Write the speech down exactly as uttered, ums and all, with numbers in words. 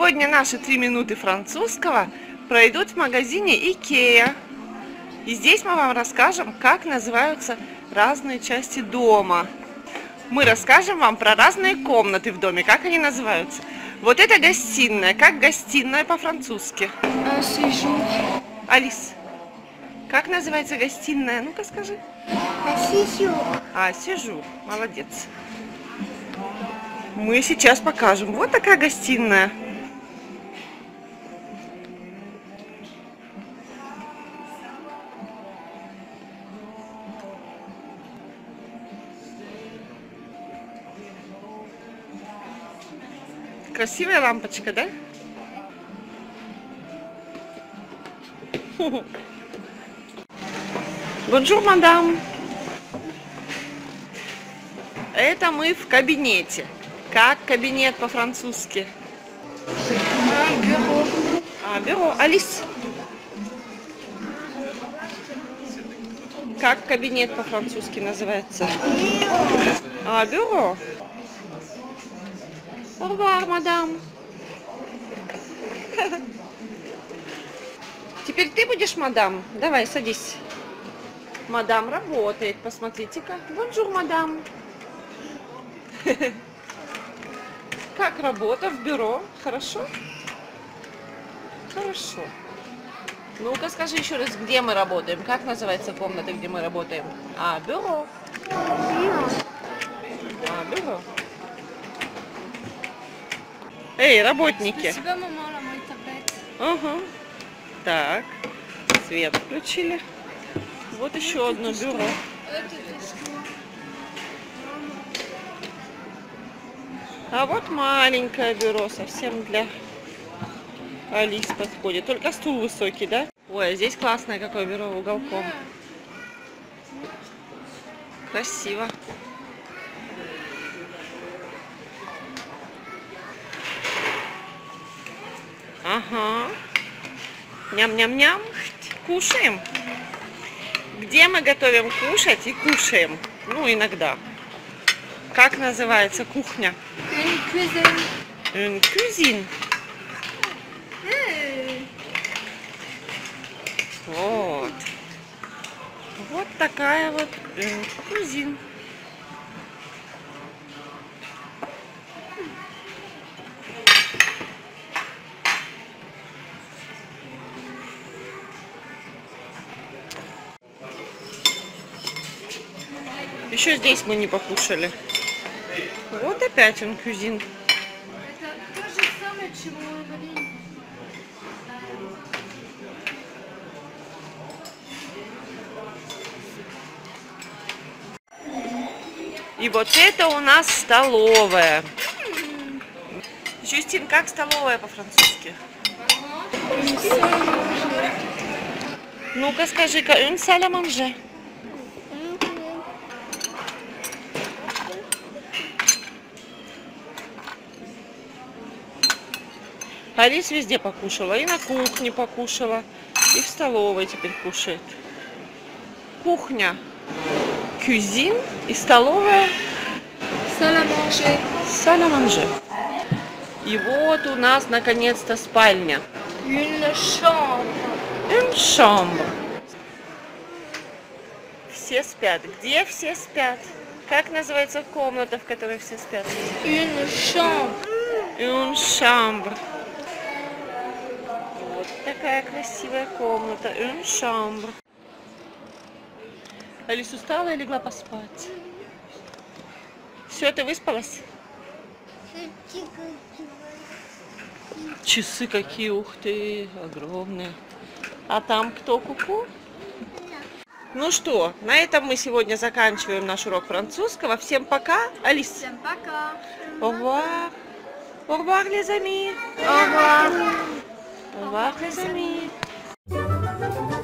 Сегодня наши три минуты французского пройдут в магазине Икеа. И здесь мы вам расскажем, как называются разные части дома. Мы расскажем вам про разные комнаты в доме, как они называются. Вот это гостиная. Как гостиная по-французски? Алис, как называется гостиная? Ну-ка скажи. А, сижу. Молодец. Мы сейчас покажем. Вот такая гостиная. Красивая лампочка, да? Бонжур, мадам. Это мы в кабинете. Как кабинет по-французски? Бюро. А, бюро. Алис. Как кабинет по-французски называется? А, бюро. Au revoir, мадам. Теперь ты будешь мадам? Давай, садись. Мадам работает, посмотрите-ка. Бонжур, мадам. Как работа в бюро? Хорошо? Хорошо. Ну-ка скажи еще раз, где мы работаем? Как называется комната, где мы работаем? А, бюро. А, бюро. Эй, работники. Ага. Так, свет включили. Вот еще одно бюро. А вот маленькое бюро, совсем для Алис подходит. Только стул высокий, да? Ой, а здесь классное какое бюро уголком. Красиво. Ага. Ням-ням-ням. Кушаем. Где мы готовим кушать и кушаем? Ну, иногда. Как называется кухня? Une cuisine. Une cuisine. Mm. Вот. Вот такая вот une cuisine. Еще здесь мы не покушали. Вот опять он кузин. Это то же самое, чего мы говорили. И вот это у нас столовая. Жюстин, как столовая по-французски? Ну-ка скажи-ка, une salle à manger. Алис везде покушала, и на кухне покушала, и в столовой теперь кушает. Кухня, кюзин и столовая Salle à manger. salle à manger. И вот у нас наконец-то спальня. Une chambre. Une chambre. Все спят. Где все спят? Как называется комната, в которой все спят? Une chambre. Une chambre. Вот такая красивая комната. Une chambre. Алис устала и легла поспать. Все, ты выспалась? Часы какие, ух ты, огромные. А там кто, куку? Ну что, на этом мы сегодня заканчиваем наш урок французского. Всем пока. Алис. Всем пока. Au revoir. Au revoir, les amis. Au revoir. Au revoir, les amis.